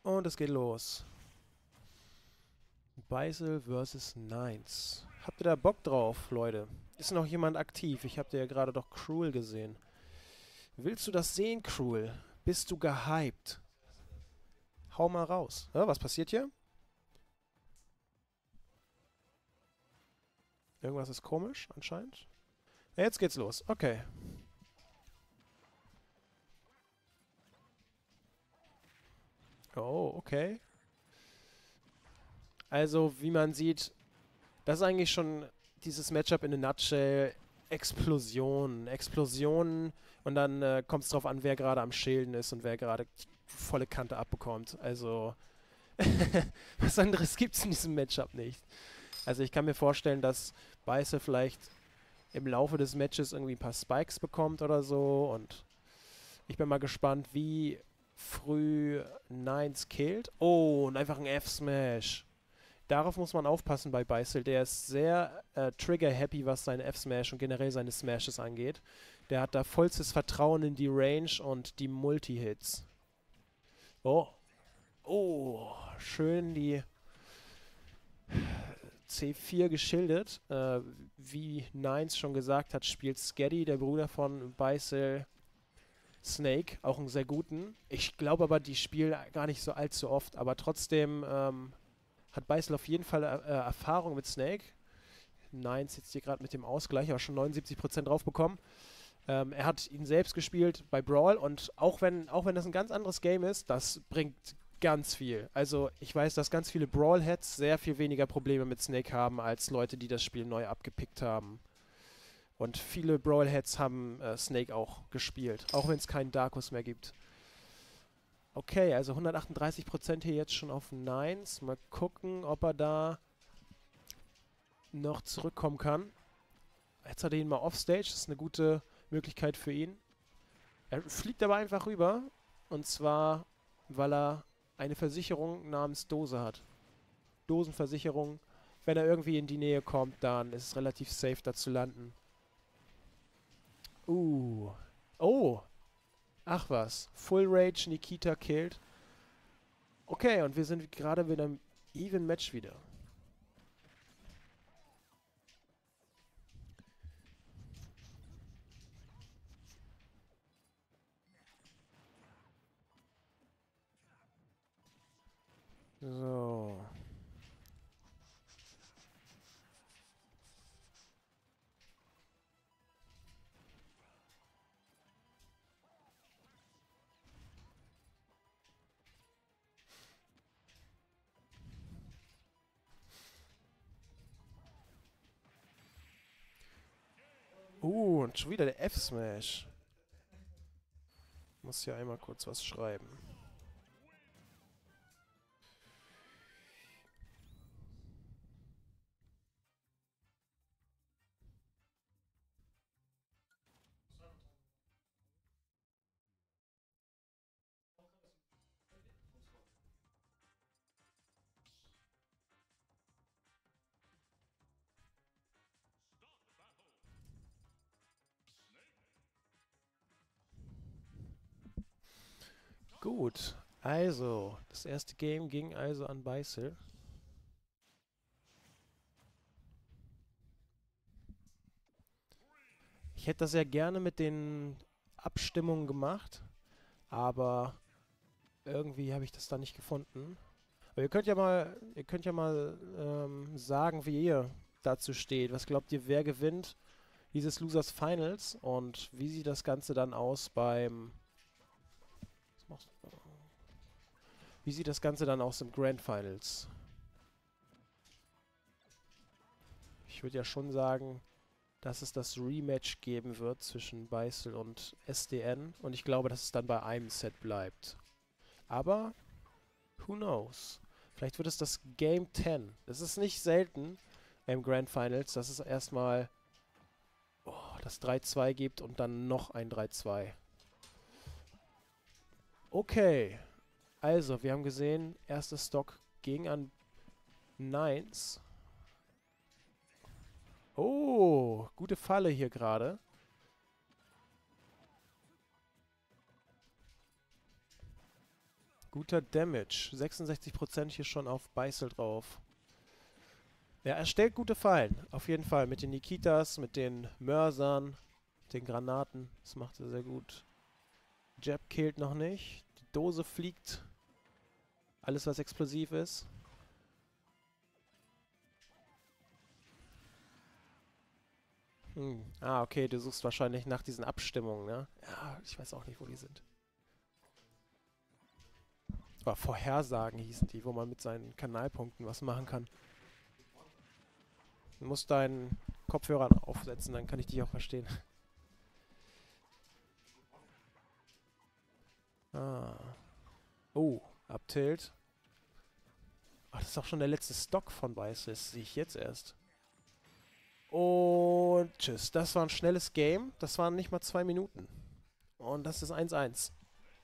Und es geht los. Beisel versus Nines. Habt ihr da Bock drauf, Leute? Ist noch jemand aktiv? Ich hab dir ja gerade doch Cruel gesehen. Willst du das sehen, Cruel? Bist du gehypt? Hau mal raus. Ja, was passiert hier? Irgendwas ist komisch, anscheinend. Ja, jetzt geht's los. Okay. Oh, okay. Also, wie man sieht, das ist eigentlich schon dieses Matchup in a nutshell. Explosionen. Explosionen. Und dann kommt es drauf an, wer gerade am Schilden ist und wer gerade volle Kante abbekommt. Also, was anderes gibt es in diesem Matchup nicht. Also, ich kann mir vorstellen, dass Beiße vielleicht im Laufe des Matches irgendwie ein paar Spikes bekommt oder so. Und ich bin mal gespannt, wie früh Nines killt. Oh, und einfach ein F-Smash. Darauf muss man aufpassen bei Beißel. Der ist sehr trigger-happy, was seine F-Smash und generell seine Smashes angeht. Der hat da vollstes Vertrauen in die Range und die Multi-Hits. Oh, oh, schön die C4 geschildert. Wie Nines schon gesagt hat, spielt Skaddy, der Bruder von Beißel, Snake, auch einen sehr guten. Ich glaube aber, die spielen gar nicht so allzu oft, aber trotzdem hat Beißel auf jeden Fall Erfahrung mit Snake. Nines jetzt hier gerade mit dem Ausgleich, aber schon 79% drauf bekommen. Er hat ihn selbst gespielt bei Brawl und auch wenn das ein ganz anderes Game ist, das bringt ganz viel. Also ich weiß, dass ganz viele Brawl-Heads sehr viel weniger Probleme mit Snake haben, als Leute, die das Spiel neu abgepickt haben. Und viele Brawl-Heads haben Snake auch gespielt, auch wenn es keinen Darkus mehr gibt. Okay, also 138% hier jetzt schon auf Nines. Mal gucken, ob er da noch zurückkommen kann. Jetzt hat er ihn mal offstage. Das ist eine gute Möglichkeit für ihn. Er fliegt aber einfach rüber. Und zwar, weil er eine Versicherung namens Dose hat. Dosenversicherung. Wenn er irgendwie in die Nähe kommt, dann ist es relativ safe, da zu landen. Oh. Ach was. Full Rage, Nikita killed. Okay, und wir sind gerade wieder im Even Match wieder. So. Und schon wieder der F-Smash. Muss hier einmal kurz was schreiben. Gut. Also, das erste Game ging also an Beißel. Ich hätte das ja gerne mit den Abstimmungen gemacht, aber irgendwie habe ich das da nicht gefunden. Aber ihr könnt ja mal sagen, wie ihr dazu steht. Was glaubt ihr, wer gewinnt dieses Losers Finals und wie sieht das Ganze dann aus beim... Was machst du? Wie sieht das Ganze dann aus im Grand Finals? Ich würde ja schon sagen, dass es das Rematch geben wird zwischen Beißel und SDN. Und ich glaube, dass es dann bei einem Set bleibt. Aber, who knows? Vielleicht wird es das Game 10. Das ist nicht selten im Grand Finals, dass es erstmal das 3-2 gibt und dann noch ein 3-2. Okay. Also, wir haben gesehen, erstes Stock ging an Nines. Oh, gute Falle hier gerade. Guter Damage. 66% hier schon auf Beißel drauf. Ja, er stellt gute Fallen. Auf jeden Fall. Mit den Nikitas, mit den Mörsern, den Granaten. Das macht er sehr gut. Jab killt noch nicht. Die Dose fliegt. Alles, was explosiv ist. Ah, okay, du suchst wahrscheinlich nach diesen Abstimmungen, ne? Ja, ich weiß auch nicht, wo die sind. Aber Vorhersagen hießen die, wo man mit seinen Kanalpunkten was machen kann. Du musst deinen Kopfhörer aufsetzen, dann kann ich dich auch verstehen. Ah. Oh, Uptilt. Ach, das ist auch schon der letzte Stock von Beißel. Das sehe ich jetzt erst. Und tschüss. Das war ein schnelles Game. Das waren nicht mal 2 Minuten. Und das ist 1-1.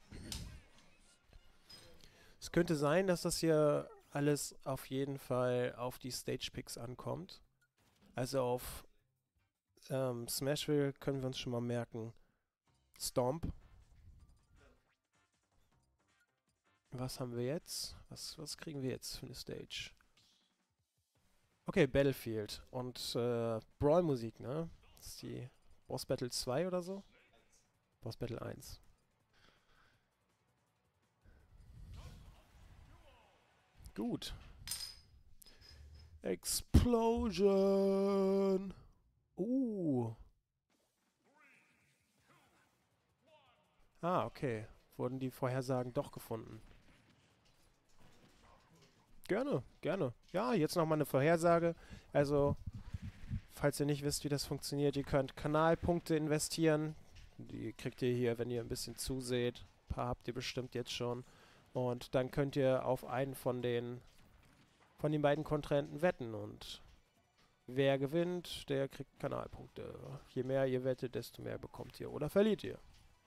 Es könnte sein, dass das hier alles auf jeden Fall auf die Stage-Picks ankommt. Also auf Smashville können wir uns schon mal merken. Stomp. Was haben wir jetzt? Was kriegen wir jetzt für eine Stage? Okay, Battlefield. Und Brawl-Musik, ne? Das ist die Boss Battle 2 oder so? Boss Battle 1. Gut. Explosion! Ah, okay. Wurden die Vorhersagen doch gefunden. Gerne, gerne. Ja, jetzt nochmal eine Vorhersage. Also, falls ihr nicht wisst, wie das funktioniert, ihr könnt Kanalpunkte investieren. Die kriegt ihr hier, wenn ihr ein bisschen zuseht. Ein paar habt ihr bestimmt jetzt schon. Und dann könnt ihr auf einen von den beiden Kontrahenten wetten. Und wer gewinnt, der kriegt Kanalpunkte. Je mehr ihr wettet, desto mehr bekommt ihr. Oder verliert ihr.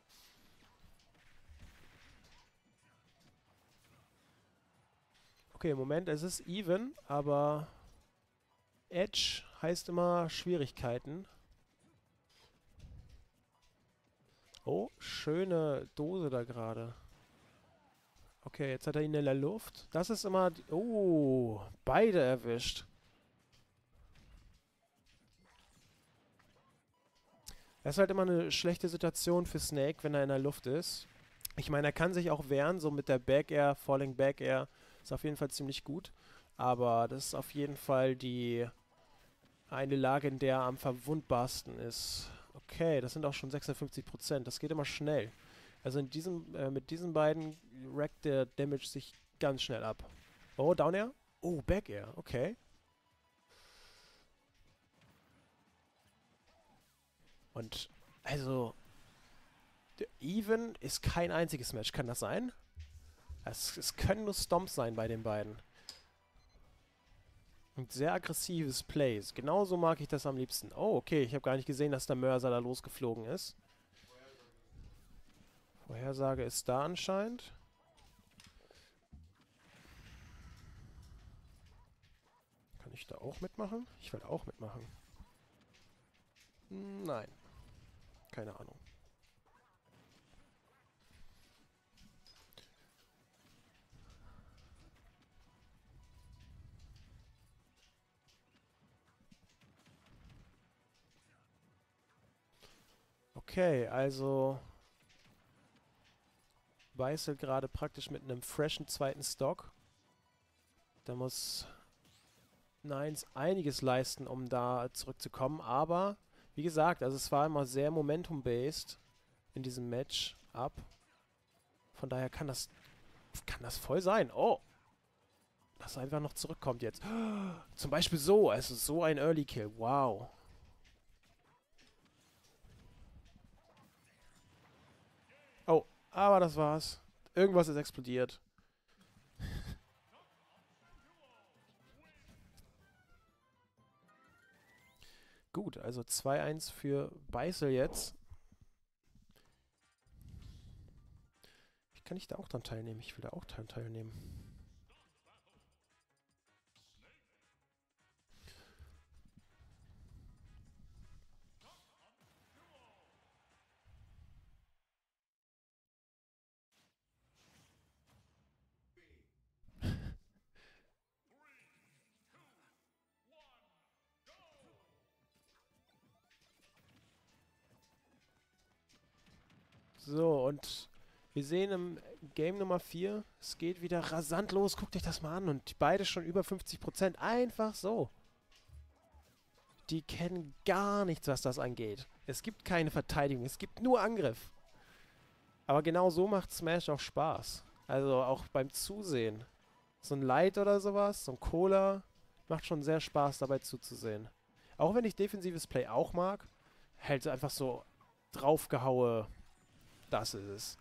Okay, im Moment ist es even, aber Edge heißt immer Schwierigkeiten. Oh, schöne Dose da gerade. Okay, jetzt hat er ihn in der Luft. Das ist immer... Oh, beide erwischt. Das ist halt immer eine schlechte Situation für Snake, wenn er in der Luft ist. Ich meine, er kann sich auch wehren, so mit der Back Air, Falling Back Air. Ist auf jeden Fall ziemlich gut. Aber das ist auf jeden Fall eine Lage, in der er am verwundbarsten ist. Okay, das sind auch schon 56%. Das geht immer schnell. Also mit diesen beiden rackt der Damage sich ganz schnell ab. Oh, Down Air? Oh, Back Air. Okay. Und, also, Even ist kein einziges Match. Kann das sein? Es können nur Stomps sein bei den beiden. Und sehr aggressives Plays. Genauso mag ich das am liebsten. Oh, okay. Ich habe gar nicht gesehen, dass der Mörser da losgeflogen ist. Vorhersage ist da anscheinend. Kann ich da auch mitmachen? Ich will auch mitmachen. Nein. Keine Ahnung. Okay, also Beißel gerade praktisch mit einem freshen zweiten Stock. Da muss Nines einiges leisten, um da zurückzukommen. Aber, wie gesagt, also es war immer sehr Momentum-based in diesem Match ab. Von daher kann das voll sein. Oh, dass er einfach noch zurückkommt jetzt. Zum Beispiel so, also so ein Early Kill. Wow. Oh, aber das war's. Irgendwas ist explodiert. Gut, also 2-1 für Beißel jetzt. Wie kann ich da auch dran teilnehmen? Ich will da auch dran teilnehmen. So, und wir sehen im Game Nummer 4, es geht wieder rasant los. Guckt euch das mal an. Und beide schon über 50%. Einfach so. Die kennen gar nichts, was das angeht. Es gibt keine Verteidigung, es gibt nur Angriff. Aber genau so macht Smash auch Spaß. Also auch beim Zusehen. So ein Light oder sowas, so ein Cola, macht schon sehr Spaß dabei zuzusehen. Auch wenn ich defensives Play auch mag, halt einfach so draufgehaue, das ist es.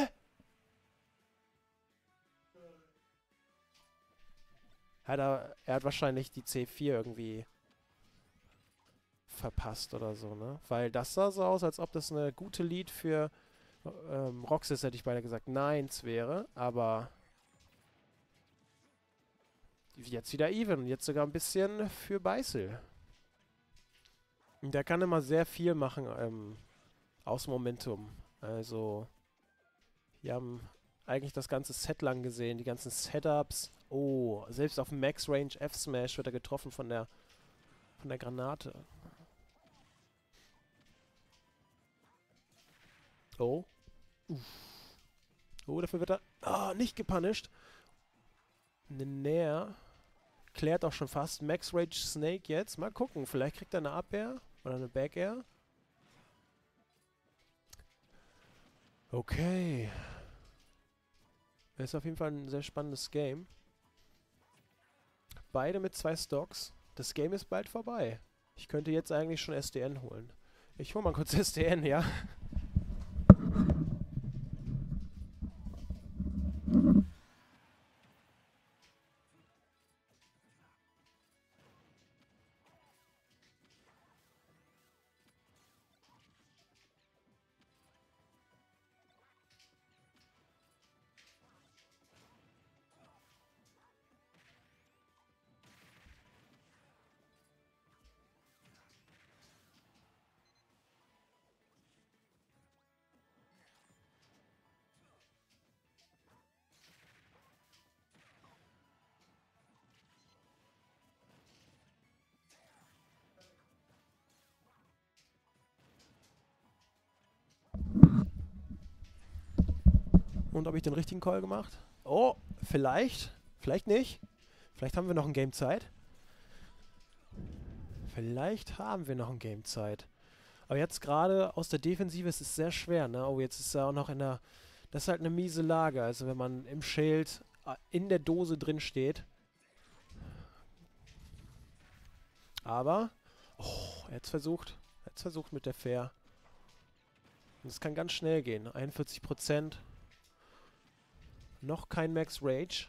Er hat wahrscheinlich die C4 irgendwie verpasst oder so, ne? Weil das sah so aus, als ob das eine gute Lead für Roxas, hätte ich beinahe gesagt, Nines wäre, aber jetzt wieder even und jetzt sogar ein bisschen für Beißel. Der kann immer sehr viel machen aus Momentum. Also, wir haben eigentlich das ganze Set lang gesehen, die ganzen Setups. Oh, selbst auf Max Range F-Smash wird er getroffen von der Granate. Oh. Oh, dafür wird er nicht gepunished. Nair klärt auch schon fast. Max Rage Snake jetzt. Mal gucken, vielleicht kriegt er eine Up-Air oder eine Back-Air. Okay. Das ist auf jeden Fall ein sehr spannendes Game. Beide mit 2 Stocks. Das Game ist bald vorbei. Ich könnte jetzt eigentlich schon SDN holen. Ich hole mal kurz SDN, ja? Und ob ich den richtigen Call gemacht? Oh, vielleicht. Vielleicht nicht. Vielleicht haben wir noch ein Game Zeit. Vielleicht haben wir noch ein Game Zeit. Aber jetzt gerade aus der Defensive ist es sehr schwer, ne? Oh, jetzt ist er auch noch in der... Das ist halt eine miese Lage. Also wenn man im Schild in der Dose drin steht. Aber... Oh, jetzt versucht mit der Fair. Und es kann ganz schnell gehen. 41%. Noch kein Max Rage.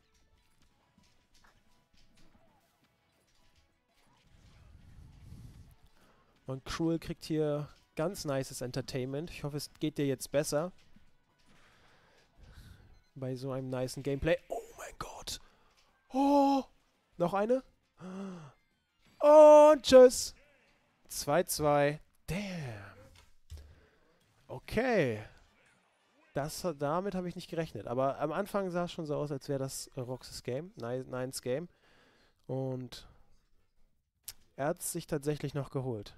Und Cruel kriegt hier ganz nices Entertainment. Ich hoffe, es geht dir jetzt besser. Bei so einem nicen Gameplay. Oh mein Gott. Oh. Noch eine. Und tschüss. 2-2. Damn. Okay. Damit habe ich nicht gerechnet. Aber am Anfang sah es schon so aus, als wäre das Roxas Game. Nines Game. Und er hat es sich tatsächlich noch geholt.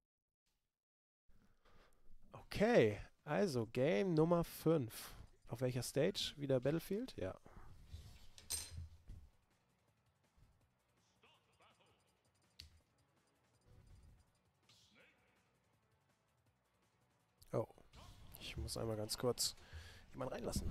Okay. Also, Game Nummer 5. Auf welcher Stage? Wieder Battlefield? Ja. Oh. Ich muss einmal ganz kurz jemanden reinlassen.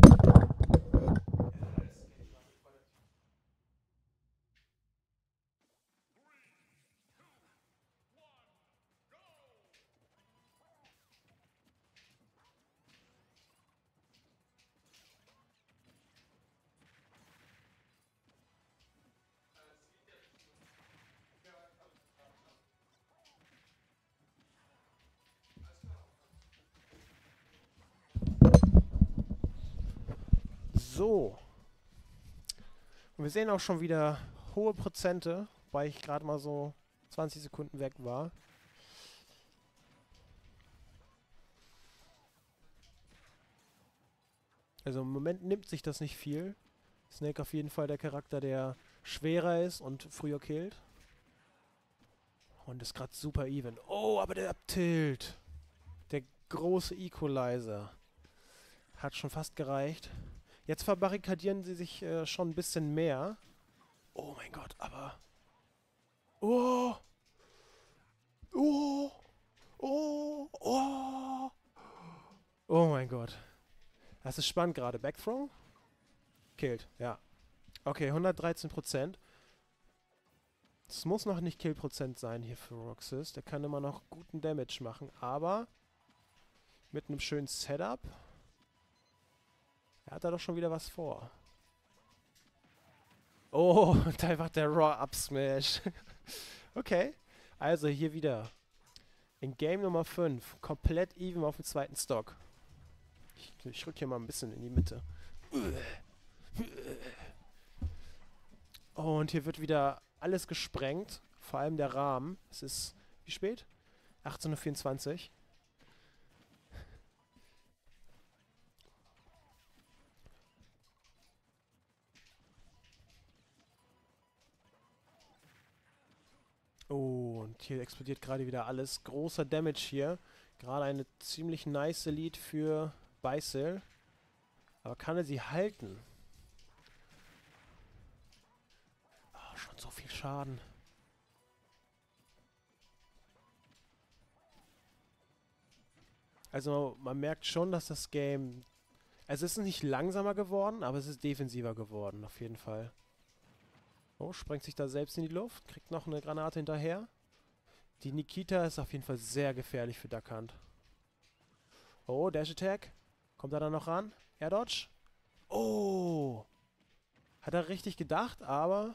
So. Und wir sehen auch schon wieder hohe Prozente, weil ich gerade mal so 20 Sekunden weg war. Also im Moment nimmt sich das nicht viel. Snake auf jeden Fall der Charakter, der schwerer ist und früher killt. Und ist gerade super even. Oh, aber der Tilt. Der große Equalizer. Hat schon fast gereicht. Jetzt verbarrikadieren sie sich schon ein bisschen mehr. Oh mein Gott, aber... Oh! Oh! Oh! Oh! Oh mein Gott. Das ist spannend gerade. Backthrow? Killt, ja. Okay, 113%. Es muss noch nicht Kill-Prozent sein hier für Roxas. Der kann immer noch guten Damage machen, aber mit einem schönen Setup. Er hat da doch schon wieder was vor. Oh, und einfach der Raw-Up-Smash. Okay, also hier wieder. In Game Nummer 5. Komplett even auf dem zweiten Stock. Ich rück hier mal ein bisschen in die Mitte. Und hier wird wieder alles gesprengt. Vor allem der Rahmen. Es ist, wie spät? 18:24 Uhr. Oh, und hier explodiert gerade wieder alles. Großer Damage hier. Gerade eine ziemlich nice Lead für Bicel. Aber kann er sie halten? Oh, schon so viel Schaden. Also man merkt schon, dass das Game... Also es ist nicht langsamer geworden, aber es ist defensiver geworden, auf jeden Fall. Oh, sprengt sich da selbst in die Luft, kriegt noch eine Granate hinterher. Die Nikita ist auf jeden Fall sehr gefährlich für Duck Hunt. Oh, Dash Attack. Kommt er da noch ran? Air Dodge. Oh! Hat er richtig gedacht, aber...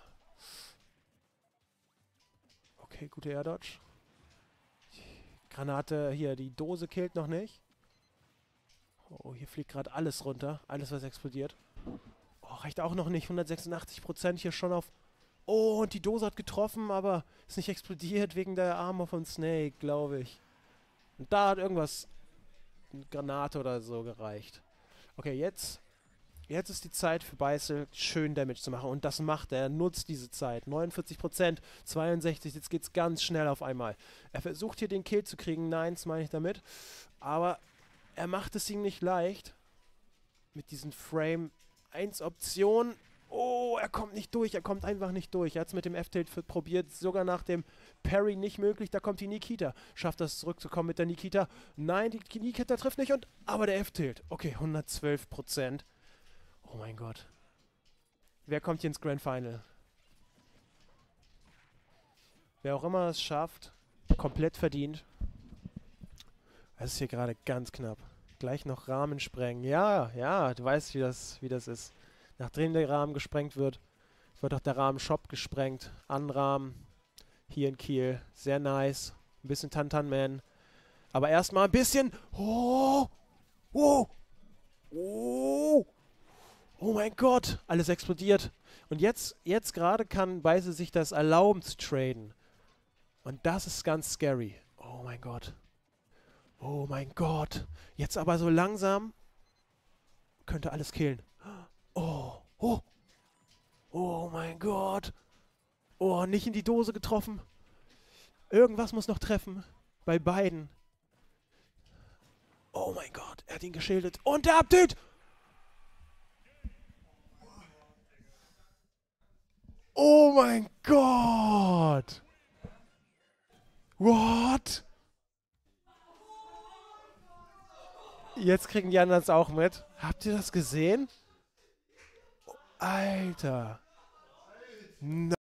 Okay, gute Air Dodge. Granate, hier, die Dose killt noch nicht. Oh, hier fliegt gerade alles runter. Alles, was explodiert. Oh, reicht auch noch nicht. 186% hier schon auf... Oh, und die Dose hat getroffen, aber ist nicht explodiert wegen der Armor von Snake, glaube ich. Und da hat irgendwas... Eine Granate oder so gereicht. Okay, jetzt ist die Zeit für Bicel, schön Damage zu machen. Und das macht er. Er nutzt diese Zeit. 49%, 62%. Jetzt geht's ganz schnell auf einmal. Er versucht hier den Kill zu kriegen. Nein, das meine ich damit. Aber er macht es ihm nicht leicht. Mit diesen Frame 1 Optionen. Oh, er kommt nicht durch. Er kommt einfach nicht durch. Er hat es mit dem F-Tilt probiert. Sogar nach dem Parry nicht möglich. Da kommt die Nikita. Schafft das zurückzukommen mit der Nikita. Nein, die Nikita trifft nicht. Aber der F-Tilt. Okay, 112%. Oh mein Gott. Wer kommt hier ins Grand Final? Wer auch immer es schafft, komplett verdient. Es ist hier gerade ganz knapp. Gleich noch Rahmen sprengen. Ja, ja, du weißt, wie das ist. Nachdem der Rahmen gesprengt wird, wird auch der Rahmen-Shop gesprengt. Anrahmen. Hier in Kiel. Sehr nice. Ein bisschen Tantan-Man. Aber erstmal ein bisschen... Oh! Oh! Oh! Oh mein Gott! Alles explodiert. Und jetzt gerade kann Bicel sich das erlauben zu traden. Und das ist ganz scary. Oh mein Gott. Oh mein Gott. Jetzt aber so langsam könnte alles killen. Oh. Oh. Oh mein Gott. Oh, nicht in die Dose getroffen. Irgendwas muss noch treffen. Bei beiden. Oh mein Gott. Er hat ihn geschildert. Und der Update! Oh mein Gott. What? Jetzt kriegen die anderen es auch mit. Habt ihr das gesehen? Alter.